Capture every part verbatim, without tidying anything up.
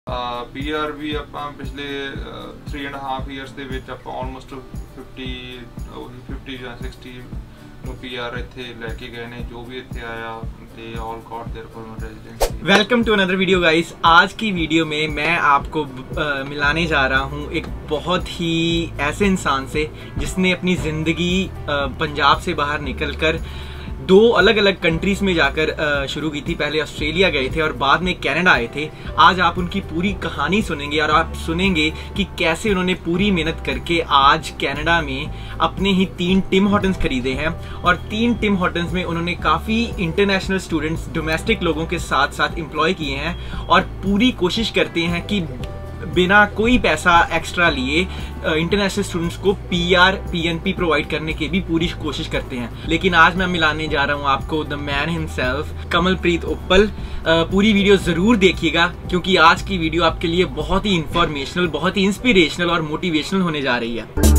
P R भी ਆਪਾਂ ਪਿਛਲੇ थ्री एंड हाफ ईयर्स ਦੇ ਵਿੱਚ ਆਪਾਂ ਆਲਮੋਸਟ फिफ्टी फिफ्टी ਜਾਂ सिक्सटी ਨੂੰ पी आर ਇੱਥੇ ਲੈ ਕੇ ਗਏ ਨੇ। जो भी ਇੱਥੇ आया they all got their permanent residency। Welcome to another video guys. आज की वीडियो में मैं आपको आ, मिलाने जा रहा हूँ एक बहुत ही ऐसे इंसान से जिसने अपनी ज़िंदगी पंजाब से बाहर निकलकर दो अलग अलग कंट्रीज़ में जाकर शुरू की थी। पहले ऑस्ट्रेलिया गए थे और बाद में कनाडा आए थे। आज आप उनकी पूरी कहानी सुनेंगे और आप सुनेंगे कि कैसे उन्होंने पूरी मेहनत करके आज कनाडा में अपने ही तीन टिम हॉर्टन्स खरीदे हैं और तीन टिम हॉर्टन्स में उन्होंने काफ़ी इंटरनेशनल स्टूडेंट्स, डोमेस्टिक लोगों के साथ साथ एम्प्लॉय किए हैं और पूरी कोशिश करते हैं कि बिना कोई पैसा एक्स्ट्रा लिए इंटरनेशनल स्टूडेंट्स को पीआर पीएनपी प्रोवाइड करने की भी पूरी कोशिश करते हैं। लेकिन आज मैं मिलाने जा रहा हूं आपको the man himself, Kamalpreet Uppal. पूरी वीडियो ज़रूर देखिएगा क्योंकि आज की वीडियो आपके लिए बहुत ही इंफॉर्मेशनल, बहुत ही इंस्पिरेशनल और मोटिवेशनल होने जा रही है।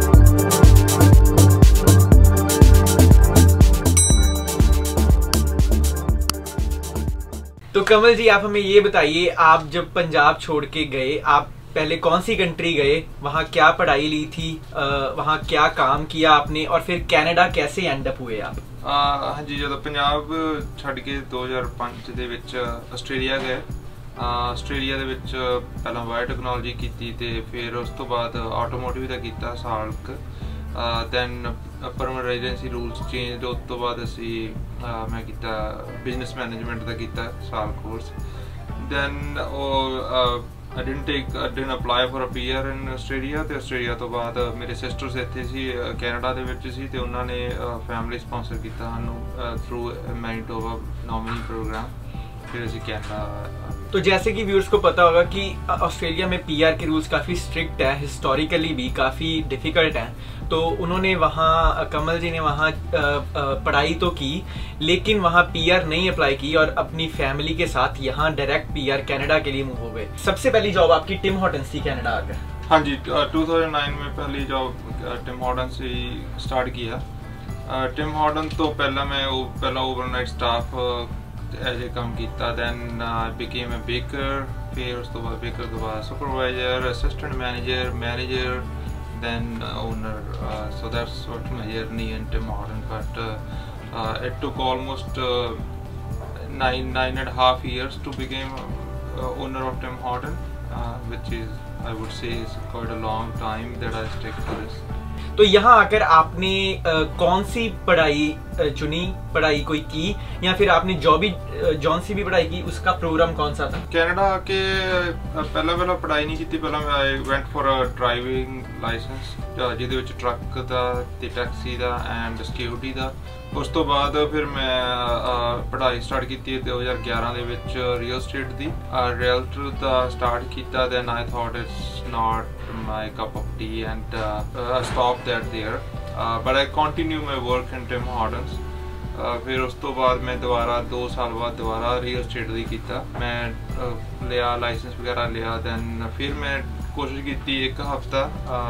तो कमल जी, आप हमें ये बताइए, आप जब पंजाब छोड़ के गए, आप पहले कौन सी कंट्री गए, वहाँ क्या पढ़ाई ली थी, वहाँ क्या काम किया आपने और फिर कनाडा कैसे एंड अप हुए आप? हाँ जी, जो पंजाब छड़ के दो हज़ार पाँच ਦੇ ਵਿੱਚ ਆਸਟ੍ਰੇਲੀਆ ਗਏ। ਆਸਟ੍ਰੇਲੀਆ ਦੇ ਵਿੱਚ ਪਹਿਲਾਂ ਬਾਇਓਟੈਕਨੋਲੋਜੀ ਕੀਤੀ ਤੇ ਫਿਰ ਉਸ ਤੋਂ ਬਾਅਦ ਆਟੋਮੋਟਿਵ ਦਾ ਕੀਤਾ ਸਾਲ ਕੁ। Then permanent residency rules change, ਉਸ ਤੋਂ ਬਾਅਦ ਅਸੀਂ ਮੈਂ ਕੀਤਾ ਬਿਜ਼ਨਸ ਮੈਨੇਜਮੈਂਟ ਦਾ ਕੀਤਾ ਸਾਲ ਕੋਰਸ। ਦੈਨ ਉਹ I didn't take I didn't apply for a P R in Australia ਤੇ ਆਸਟ੍ਰੇਲੀਆ ਤੋਂ ਬਾਅਦ ਮੇਰੇ ਸਿਸਟਰਸ ਇੱਥੇ ਸੀ ਕੈਨੇਡਾ ਦੇ ਵਿੱਚ ਸੀ ਤੇ ਉਹਨਾਂ ਨੇ ਫੈਮਿਲੀ ਸਪਾਂਸਰ ਕੀਤਾ ਸਾਨੂੰ ਥਰੂ ਮੈਨੀਟੋਬਾ ਨੋਮਨੀ प्रोग्राम। फिर ਅਸੀਂ कनाडा। तो जैसे कि व्यूअर्स को पता होगा कि ऑस्ट्रेलिया में पीआर के रूल्स काफ़ी स्ट्रिक्ट है, हिस्टोरिकली भी काफ़ी डिफ़िकल्ट हैं। तो उन्होंने वहाँ, कमल जी ने वहाँ पढ़ाई तो की लेकिन वहाँ पीआर नहीं अप्लाई की और अपनी फैमिली के साथ यहाँ डायरेक्ट पीआर कनाडा के लिए मूव हो गए। सबसे पहली जॉब आपकी टिम हॉर्टन्स थी कनाडा आकर? हाँ जी, टू थाउजेंड नाइन में पहली जॉब टिम हॉर्टन्स से स्टार्ट किया। टिम हॉर्टन तो पहला मैं पहला ओवरनाइट स्टाफ एज ए काम किया। Then I became a baker, फिर उस तो बाद बेकर तो बाद supervisor, assistant manager, manager, then uh, owner. Uh, so that's what my journey in Tim Horton. But uh, uh, it took almost uh, nine nine and a half years to become uh, owner of Tim Horton, uh, which is, I would say, is quite a long time that I stick to this. तो यहाँ आकर आपने आ, कौन सी पढ़ाई चुनी, पढ़ाई कोई की या फिर आपने जो भी जौन सी भी पढ़ाई की उसका प्रोग्राम कौन सा था? कनाडा आके पहला पहला पढ़ाई नहीं की। पहला I went for a driving licence ਜਿਹਦੇ ਵਿੱਚ ਟਰੱਕ ਦਾ ਤੇ ਟੈਕਸੀ ਦਾ ਐਂਡ ਸਿਕਿਉਰਿਟੀ ਦਾ। ਉਸ ਤੋਂ ਬਾਅਦ ਫਿਰ ਮੈਂ ਪੜ੍ਹਾਈ ਸਟਾਰਟ ਕੀਤੀ ਦੋ ਹਜ਼ਾਰ ਗਿਆਰਾਂ ਦੇ ਵਿੱਚ ਰੀਅਲ ਸਟੇਟ ਦੀ ਰੀਅਲਟਰ ਦਾ ਸਟਾਰਟ ਕੀਤਾ। Then I thought it's not my cup of tea and I stop that there, but I continue my work in Tim Hortons. फिर उस तो बाद मैं दोबारा दो साल बाद दोबारा रियल स्टेट दी किया। मैं लिया लाइसेंस वगैरह लिया। दैन फिर मैं कोशिश की एक हफ्ता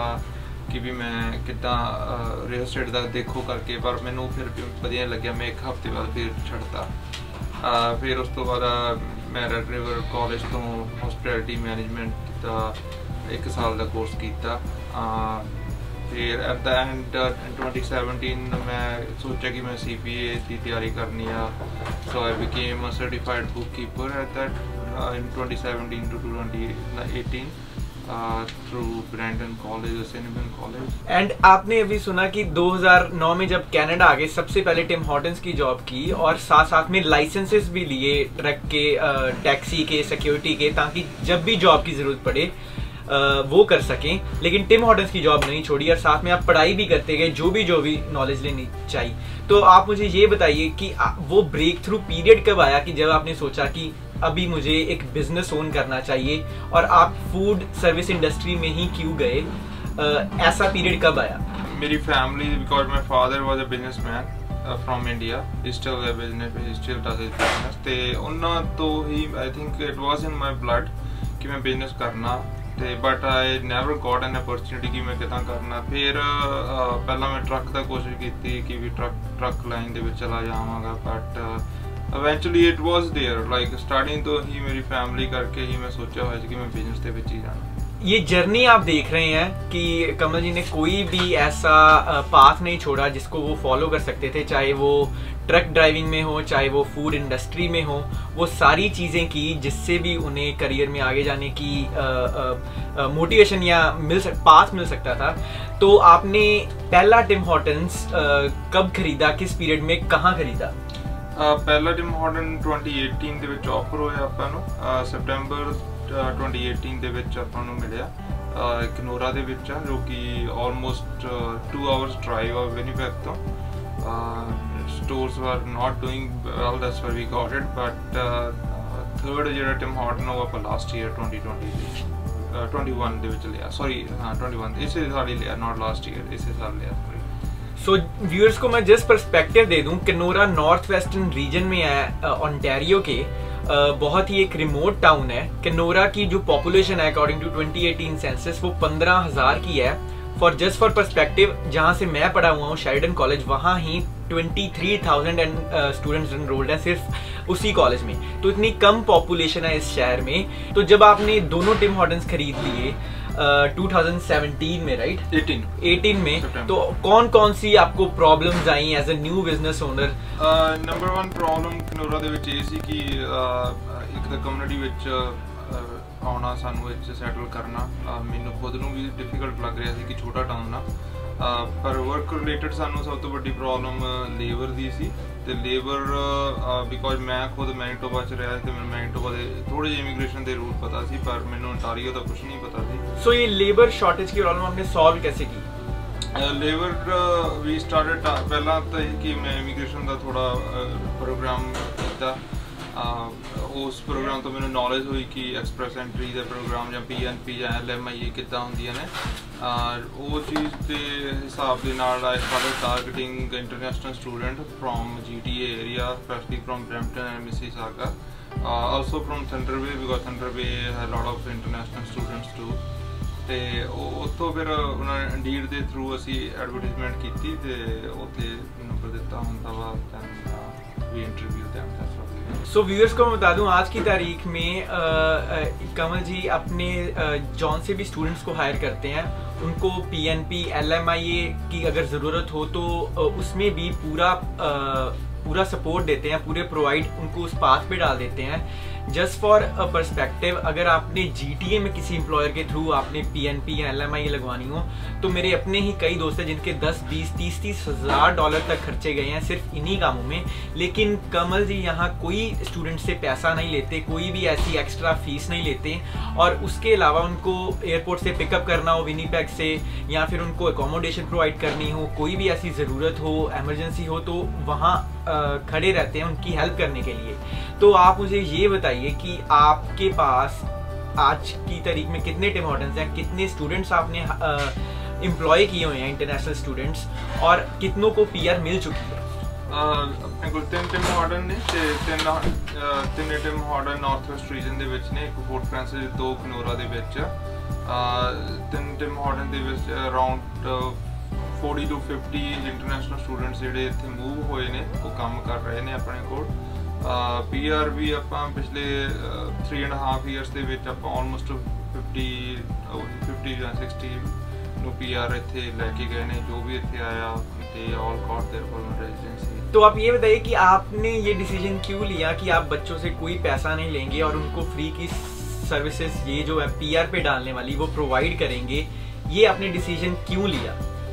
कि भी मैं कितना रियल स्टेट का देखो करके, पर मैनू फिर वधिया लग्या। मैं एक हफ्ते बाद फिर छड्डता। फिर उस तो बाद मैं रेड रिवर कॉलेज तो हॉस्पिटैलिटी मैनेजमेंट का एक साल का कोर्स किया। फिर at the end twenty seventeen मैं सोचा कि मैं सी पी ए की तैयारी करनी है। So I became a certified book keeper at that in twenty seventeen to twenty eighteen through Brandon College, Cinnamon College. And आपने अभी सुना कि दो हज़ार नौ में जब कनाडा आ गए सबसे पहले टिम हॉर्टन्स की जॉब की और साथ साथ में लाइसेंसेस भी लिए ट्रक के, टैक्सी के, सिक्योरिटी के, ताकि जब भी जॉब की ज़रूरत पड़े वो कर सकें। लेकिन टिम हॉर्टन्स की जॉब नहीं छोड़ी और साथ में आप पढ़ाई भी करते गए, जो भी जो भी नॉलेज लेनी चाहिए। तो आप मुझे ये बताइए कि वो ब्रेक थ्रू पीरियड कब आया कि जब आपने सोचा कि अभी मुझे एक बिजनेस ओन करना चाहिए और आप फूड सर्विस इंडस्ट्री में ही क्यों गए? ऐसा पीरियड कब आया? मेरी family, because my father was a business man from India, still a business, still does his business. तो उन्होंने तो ही I think it was in my blood कि मैं बिजनेस करना। ਤੇ but I never got an opportunity ਕਿ ਮੈਂ ਕਿੱਦਾਂ ਕਰਨਾ। ਫਿਰ ਪਹਿਲਾਂ ਮੈਂ ਟਰੱਕ ਦਾ ਕੋਸ਼ਿਸ਼ ਕੀਤੀ ਕਿ ਵੀ ਟਰੱਕ ਟਰੱਕ ਲਾਈਨ ਦੇ ਵਿੱਚ ਚਲਾ ਜਾਵਾਂਗਾ, but eventually it was there, like starting तो ही मेरी फैमिली करके ही मैं सोचा हुआ कि मैं बिजनेस ਦੇ ਵਿੱਚ ही जाना। ये जर्नी आप देख रहे हैं कि कमल जी ने कोई भी ऐसा पाथ नहीं छोड़ा जिसको वो फॉलो कर सकते थे, चाहे वो ट्रक ड्राइविंग में हो, चाहे वो फूड इंडस्ट्री में हो, वो सारी चीज़ें की जिससे भी उन्हें करियर में आगे जाने की मोटिवेशन या मिल सक पाथ मिल सकता था। तो आपने पहला टिम हॉर्टन्स कब खरीदा, किस पीरियड में, कहाँ खरीदा? uh, पहला टिम हॉर्टन twenty eighteen ਦੇ ਵਿੱਚ ਆਫਰ ਹੋਇਆ ਆਪਾਂ ਨੂੰ, ਸੈਪਟੈਂਬਰ twenty eighteen ਦੇ ਵਿੱਚ ਆਪਾਂ ਨੂੰ ਮਿਲਿਆ ਕਨੋਰਾ ਦੇ ਵਿੱਚ, ਜੋ ਕਿ ਆਲਮੋਸਟ two hours ਡਰਾਈਵ ਆ ਵਿਨੀਪੈਗ ਤੋਂ। stores were not doing well, that's why we got it, but uh, third ਜਿਹੜਾ ਟਿਮ ਹੌਰਟਨ ਉਹ ਆਪਾਂ ਲਾਸਟ ਈਅਰ twenty twenty ਦੇ twenty-one ਦੇ ਵਿੱਚ ਲਿਆ, ਸੌਰੀ ਹਾਂ twenty-one ਇਸੇ ਸਾਲ ਹੀ ਲਿਆ, not last year, ਇਸੇ ਸਾਲ ਲਿਆ। सो so, व्यूअर्स को मैं जस्ट पर्सपेक्टिव दे दूं, कनोरा नॉर्थ वेस्टर्न रीजन में है ओंटारियो के, uh, बहुत ही एक रिमोट टाउन है। कनोरा की जो पॉपुलेशन है according to twenty eighteen census वो पंद्रह हजार की है। फॉर जस्ट फॉर पर्सपेक्टिव, जहाँ से मैं पढ़ा हुआ हूँ शेरिडन कॉलेज, वहाँ ही twenty-three thousand and students enrolled हैं सिर्फ उसी कॉलेज में। तो इतनी कम पॉपुलेशन है इस शहर में। तो जब आपने दोनों टिम हॉर्टन्स खरीद लिए twenty seventeen में, राइट? eighteen eighteen में, तो कौन कौन सी आपको प्रॉब्लम्स आई as a new business owner? Number one problem Kenora ਦੇ ਵਿੱਚ ਇਹ ਸੀ ਕਿ ਇੱਕ ਤਾਂ ਕਮਿਊਨਿਟੀ ਵਿੱਚ ਆਉਣਾ, ਸਾਨੂੰ ਇੱਥੇ ਸੈਟਲ ਕਰਨਾ ਮੈਨੂੰ ਖੁਦ ਨੂੰ ਵੀ ਡਿਫਿਕਲਟ ਲੱਗ ਰਿਹਾ ਸੀ ਕਿ ਛੋਟਾ ਟਾਊਨ ਆ, ਪਰ ਵਰਕ ਰਿਲੇਟਡ ਸਾਨੂੰ ਸਭ ਤੋਂ ਵੱਡੀ ਪ੍ਰੋਬਲਮ ਲੇਬਰ ਦੀ ਸੀ। ਤੇ ਲੇਬਰ ਬਿਕੋਜ਼ ਮੈਂ ਖੁਦ ਮੈਨੀਟੋਬਾ 'ਚ ਰਿਹਾ ਤੇ ਮੈਨੂੰ ਮੈਨੀਟੋਬਾ ਦੇ ਥੋੜੇ ਜਿਹੇ ਇਮੀਗ੍ਰੇਸ਼ਨ ਦੇ ਰੂਲ ਪਤਾ ਸੀ, ਪਰ ਮੈਨੂੰ ontario ਦਾ ਕੁਝ ਨਹੀਂ ਪਤਾ ਸੀ। सो so, ये लेबर शॉर्टेज की प्रॉब्लम आपने सॉल्व कैसे की? ਲੇਬਰ ਵੀ ਸਟਾਰਟਡ ਪਹਿਲਾਂ ਤਾਂ ਇਹ ਕਿ ਮੈਂ ਇਮੀਗ੍ਰੇਸ਼ਨ ਦਾ ਥੋੜਾ ਪ੍ਰੋਗਰਾਮ ਕੀਤਾ, ਉਸ ਪ੍ਰੋਗਰਾਮ ਤੋਂ ਮੈਨੂੰ ਨੌਲੇਜ ਹੋਈ ਕਿ ਐਕਸਪ੍ਰੈਸ ਐਂਟਰੀ ਦਾ ਪ੍ਰੋਗਰਾਮ ਜਾਂ ਪੀ ਐਨ ਪੀ ਜਾਂ ਐਲ ਐਮ ਆਈ ਏ ਕਿੱਦਾਂ ਹੁੰਦੀਆਂ ਨੇ। ਉਹ ਚੀਜ਼ ਦੇ ਹਿਸਾਬ ਦੇ ਨਾਲ I started targeting international student from G T A area, specially from Brampton and Mississauga, also from Thunder Bay, because Thunder Bay has lot of international students too. ਤੇ ਉੱਥੋਂ ਫਿਰ ਉਹਨਾਂ ਨੇ ਇੰਡੀਡ ਦੇ ਥਰੂ ਅਸੀਂ ਐਡਵਰਟਾਈਜ਼ਮੈਂਟ ਕੀਤੀ ਤੇ ਉੱਥੇ ਨੰਬਰ ਦਿੱਤਾ ਹੁੰਦਾ ਵਾ, then we interview them. So viewers को मैं बता दूं, आज की तारीख में आ, आ, कमल जी अपने जॉन से भी स्टूडेंट्स को हायर करते हैं, उनको पीएनपी एलएमआईए की अगर ज़रूरत हो तो उसमें भी पूरा आ, पूरा सपोर्ट देते हैं, पूरे प्रोवाइड उनको उस पाथ पे डाल देते हैं। जस्ट फॉर अ पर्सपेक्टिव, अगर आपने जीटीए में किसी एम्प्लॉयर के थ्रू आपने पीएनपी या एलएमआईए लगवानी हो, तो मेरे अपने ही कई दोस्त हैं जिनके दस बीस तीस तीस हजार डॉलर तक खर्चे गए हैं सिर्फ इन्हीं कामों में। लेकिन कमल जी यहाँ कोई स्टूडेंट से पैसा नहीं लेते, कोई भी ऐसी एक्स्ट्रा फीस नहीं लेते, और उसके अलावा उनको एयरपोर्ट से पिकअप करना हो विनीपेग से, या फिर उनको एकोमोडेशन प्रोवाइड करनी हो, कोई भी ऐसी ज़रूरत हो, एमरजेंसी हो, तो वहाँ खड़े रहते हैं उनकी हेल्प करने के लिए। तो आप मुझे ये बताइए कि आपके पास आज की तारीख में कितने टिम हॉर्टन्स हैं, कितने स्टूडेंट्स आपने एम्प्लॉय किए हुए हैं इंटरनेशनल स्टूडेंट्स, और कितनों को पीआर मिल चुकी है? ਆਪਣੇ ਕੋਲ ਤਿੰਨ ਟਿਮ ਹੌਰਟਨ ਨੇ ਤੇ ਤਿੰਨ ਤਿੰਨ Tim Horton north west region ਦੇ ਵਿੱਚ ਨੇ, ਇੱਕ ਫੋਰਟ ਫ੍ਰਾਂਸਿਸ, ਦੋ ਕਨੋਰਾ ਦੇ ਵਿੱਚ। ਤਿੰਨ ਟਿਮ ਹੌਰਟਨ ਦੇ ਵਿੱਚ around forty to fifty international students ਜਿਹੜੇ ਇੱਥੇ ਮੂਵ ਹੋਏ ਨੇ, ਉਹ ਕੰਮ ਕਰ ਰਹੇ ਨੇ ਆਪਣੇ ਕੋਲ। ਪੀਆਰ ਵੀ ਆਪਾਂ ਪਿਛਲੇ three and a half years ਦੇ ਵਿੱਚ ਆਪਾਂ ਆਲਮੋਸਟ fifty fifty ਜਾਂ sixty ਨੂੰ ਪੀਆਰ ਇੱਥੇ ਲੈ ਕੇ ਗਏ ਨੇ, ਜੋ ਵੀ ਇੱਥੇ ਆਇਆ ਤੇ all got their permanent residency. तो आप ये बताइए कि आपने ये डिसीजन क्यों लिया कि आप बच्चों से कोई पैसा नहीं लेंगे और उनको फ्री की सर्विसेज ये जो है पीआर पे डालने वाली वो प्रोवाइड करेंगे, ये आपने डिसीजन क्यों लिया?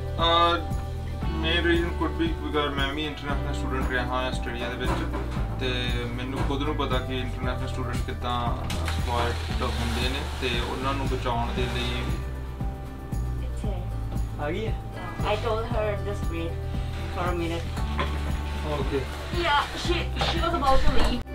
Main reason could be because ਮੈਂ ਵੀ ਇੰਟਰਨੈਸ਼ਨਲ ਸਟੂਡੈਂਟ ਰਿਹਾ ਹਾਂ ਆਸਟ੍ਰੇਲੀਆ ਦੇ ਵਿੱਚ, ਤੇ ਮੈਨੂੰ ਖੁਦ ਨੂੰ ਪਤਾ ਕਿ ਇੰਟਰਨੈਸ਼ਨਲ ਸਟੂਡੈਂਟ ਕਿੱਦਾਂ ਐਕਸਪਲੋਇਟ ਹੁੰਦੇ ਨੇ, ਤੇ ਉਹਨਾਂ ਨੂੰ ਬਚਾਉਣ ਦੇ ਲਈ। ਆ ਗਈ ਹੈ? I told her just wait for a minute. Okay. Yeah, she she was about to leave.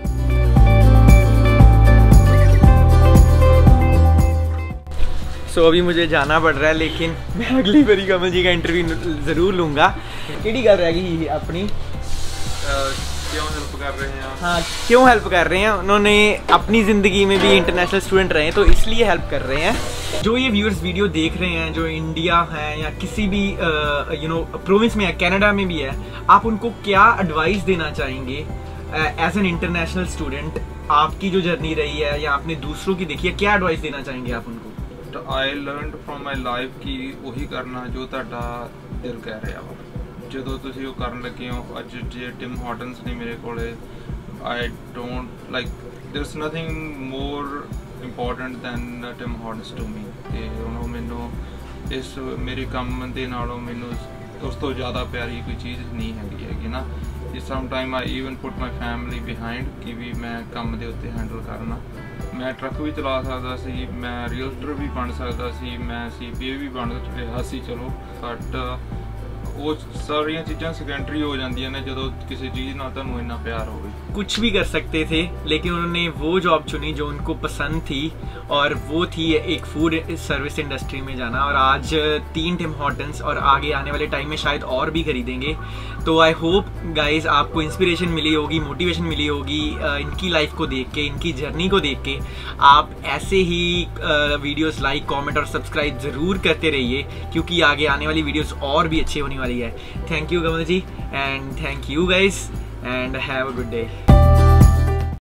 So so, अभी मुझे जाना पड़ रहा है, लेकिन मैं अगली बारी कमल जी का इंटरव्यू ज़रूर लूँगा। किहड़ी गल रह गई अपनी, क्यों हेल्प कर रहे हैं? हाँ, क्यों हेल्प कर रहे हैं? उन्होंने अपनी ज़िंदगी में भी इंटरनेशनल स्टूडेंट रहे हैं, तो इसलिए हेल्प कर रहे हैं। जो ये व्यूअर्स वीडियो देख रहे हैं, जो इंडिया है या किसी भी यू नो प्रोविंस में है, कनाडा में भी है, आप उनको क्या एडवाइस देना चाहेंगे एज एन इंटरनेशनल स्टूडेंट आपकी जो जर्नी रही है या आपने दूसरों की देखी है, क्या एडवाइस देना चाहेंगे आप उनको? तो I learned from my life ਕਿ ਉਹੀ ਕਰਨਾ ਜੋ ਤੁਹਾਡਾ ਦਿਲ ਕਹਿ ਰਿਹਾ ਵਾ। ਜਦੋਂ ਤੁਸੀਂ ਉਹ ਕਰਨ ਲੱਗੇ ਹੋ, ਅੱਜ ਜੇ ਟਿਮ ਹਾਰਟਨਸ ਨੇ ਮੇਰੇ ਕੋਲੇ, I don't like there is nothing more important than Tim Hortons to me. ਅਤੇ ਉਹਨੂੰ ਮੈਨੂੰ ਇਸ ਮੇਰੇ ਕੰਮ ਦੇ ਨਾਲੋਂ ਮੈਨੂੰ ਉਸ ਤੋਂ ਜ਼ਿਆਦਾ ਪਿਆਰੀ ਕੋਈ ਚੀਜ਼ ਨਹੀਂ ਹੈਗੀ ਹੈਗੀ ਨਾ। Some time I even put my family behind ਕਿ ਵੀ ਮੈਂ ਕੰਮ ਦੇ ਉੱਤੇ ਹੈਂਡਲ ਕਰਨਾ। ਮੈਂ ਟਰੱਕ ਵੀ ਚਲਾ ਸਕਦਾ ਸੀ, ਮੈਂ ਰੀਅਲਟਰ ਵੀ ਬਣ ਸਕਦਾ ਸੀ, ਮੈਂ ਸੀ ਪੀ ਏ ਵੀ ਬਣ ਰਿਹਾ ਸੀ ਚਲੋ, ਬਟ वो सारियां चीज़ां सेकेंडरी हो जांदियां ने जदों किसी चीज़ नाल तुहानूं इन्ना प्यार होवे। कुछ भी कर सकते थे लेकिन उन्होंने वो जॉब चुनी जो उनको पसंद थी, और वो थी एक फूड सर्विस इंडस्ट्री में जाना। और आज तीन टिम हॉर्टन्स और आगे आने वाले टाइम में शायद और भी खरीदेंगे। तो आई होप गाइज आपको इंस्पिरेशन मिली होगी, मोटिवेशन मिली होगी इनकी लाइफ को देख के, इनकी जर्नी को देख के। आप ऐसे ही वीडियोस लाइक, कमेंट और सब्सक्राइब ज़रूर करते रहिए क्योंकि आगे आने वाली वीडियोस और भी अच्छी होने वाली है। Thank you Kamal ji and thank you guys and have a good day.